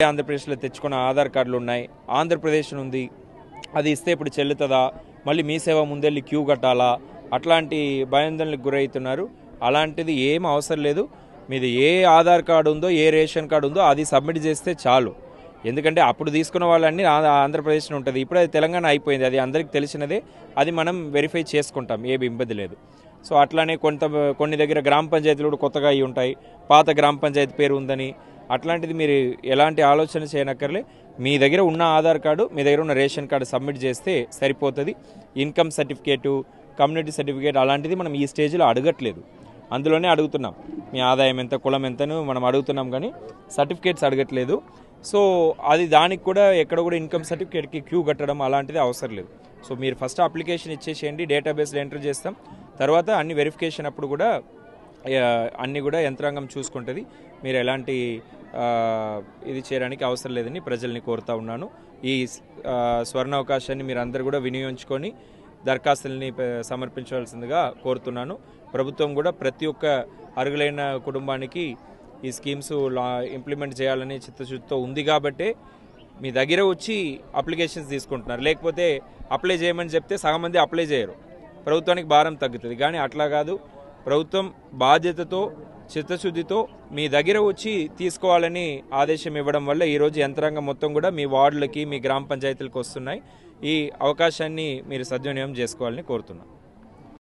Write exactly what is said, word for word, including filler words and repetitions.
ఆంధ్రప్రదేశ్లో తెచ్చుకున్న ఆధార్ కార్డులు ఉన్నాయి, ఆంధ్రప్రదేశ్ ఉంది, అది ఇస్తే ఇప్పుడు చెల్లుతుందా, మళ్ళీ మీ సేవ ముందెళ్ళి క్యూ కట్టాలా, అట్లాంటి భయాందోళనకు గురవుతున్నారు. అలాంటిది ఏం అవసరం లేదు. మీది ఏ ఆధార్ కార్డు ఉందో, ఏ రేషన్ కార్డు ఉందో అది సబ్మిట్ చేస్తే చాలు. ఎందుకంటే అప్పుడు తీసుకున్న వాళ్ళన్నీ ఆంధ్రప్రదేశ్లో ఉంటుంది, ఇప్పుడు అది తెలంగాణ అయిపోయింది, అది అందరికీ తెలిసినదే. అది మనం వెరిఫై చేసుకుంటాం, ఏమి ఇబ్బంది లేదు. సో అట్లానే కొంత కొన్ని దగ్గర గ్రామ పంచాయతీలు కూడా కొత్తగా అయి ఉంటాయి, పాత గ్రామ పంచాయతీ పేరు ఉందని. అట్లాంటిది మీరు ఎలాంటి ఆలోచన చేయనక్కర్లే. మీ దగ్గర ఉన్న ఆధార్ కార్డు, మీ దగ్గర ఉన్న రేషన్ కార్డు సబ్మిట్ చేస్తే సరిపోతుంది. ఇన్కమ్ సర్టిఫికేటు, కమ్యూనిటీ సర్టిఫికేట్ అలాంటిది మనం ఈ స్టేజ్లో అడగట్లేదు, అందులోనే అడుగుతున్నాం. మీ ఆదాయం ఎంత, కులం ఎంతను మనం అడుగుతున్నాం, కానీ సర్టిఫికేట్స్ అడగట్లేదు. సో అది దానికి కూడా ఎక్కడ కూడా ఇన్కమ్ సర్టిఫికేట్కి క్యూ కట్టడం అలాంటిది అవసరం లేదు. సో మీరు ఫస్ట్ అప్లికేషన్ ఇచ్చేసేయండి, డేటాబేస్లో ఎంటర్ చేస్తాం. తర్వాత అన్ని వెరిఫికేషన్ అప్పుడు కూడా అన్నీ కూడా యంత్రాంగం చూసుకుంటుంది. మీరు ఎలాంటి ఇది చేయడానికి అవసరం లేదని ప్రజల్ని కోరుతా ఉన్నాను. ఈ స్వర్ణ అవకాశాన్ని మీరు అందరూ కూడా వినియోగించుకొని దరఖాస్తుల్ని సమర్పించవలసిందిగా కోరుతున్నాను. ప్రభుత్వం కూడా ప్రతి ఒక్క అర్హులైన కుటుంబానికి ఈ స్కీమ్స్ ఇంప్లిమెంట్ చేయాలని చిత్తశుద్ధితో ఉంది కాబట్టే మీ దగ్గర వచ్చి అప్లికేషన్స్ తీసుకుంటున్నారు. లేకపోతే అప్లై చేయమని చెప్తే సగం మంది అప్లై చేయరు, ప్రభుత్వానికి భారం తగ్గుతుంది. కానీ అట్లా కాదు, ప్రభుత్వం బాధ్యతతో చిత్తశుద్ధితో మీ దగ్గర వచ్చి తీసుకోవాలని ఆదేశం ఇవ్వడం వల్ల ఈరోజు యంత్రాంగం మొత్తం కూడా మీ వార్డులకి, మీ గ్రామ పంచాయతీలకు వస్తున్నాయి. ఈ అవకాశాన్ని మీరు సద్వినియోగం చేసుకోవాలని కోరుతున్నాను.